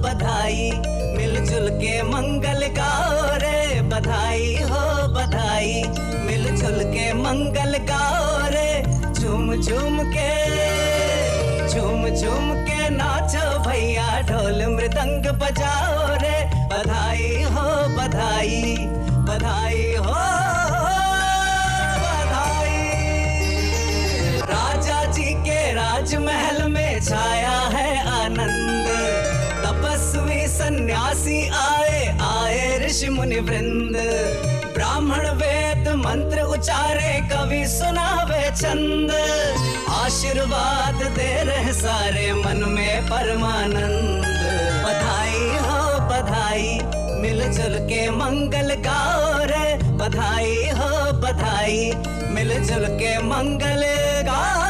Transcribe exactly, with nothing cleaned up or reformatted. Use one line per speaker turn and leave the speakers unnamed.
बधाई, मिलजुल के मंगल गाओ रे, बधाई हो बधाई, मिलजुल के मंगल गाओ रे। झूम झूम के झूम झूम के नाचो भैया, ढोल मृदंग बजाओ रे, बधाई हो बधाई, बधाई हो बधाई। राजा जी के राजमहल में छाया है आनंद, तपस्वी सन्यासी आए आए ऋषि मुनि वृंद। ब्राह्मण वेद मंत्र उचारे, कवि सुनावे छंद, आशीर्वाद दे रहे सारे मन में परमानंद। बधाई हो बधाई, मिलजुल के मंगल गाओ रे, बधाई हो बधाई, मिलजुल के मंगल गाओ।